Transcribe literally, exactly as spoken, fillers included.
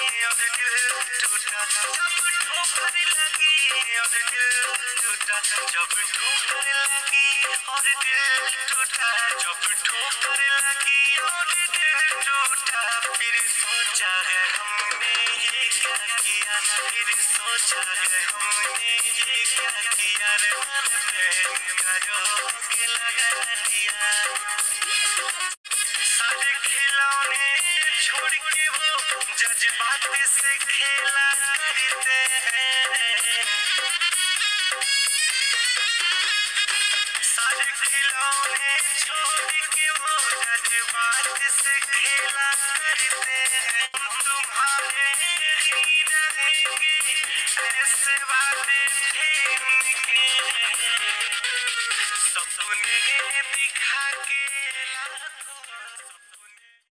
और दिल टूटा, जब ठोकर लगी और दिल टूटा, जब ठोकर लगी और दिल टूटा, जब ठोकर लगी और दिल टूटा, फिर सोचा है हमने ये क्या किया, फिर सोचा है हमने ये क्या किया रे मन बहन का रोग लगा दिया। सारे खिलौने छोड़ के वो जज्बात से खेला करते हैं, सारे खिलौने छोड़ के वो जज्बात से खेला करते हैं। तुम्हारे ही रहेंगे ऐसे वादे थे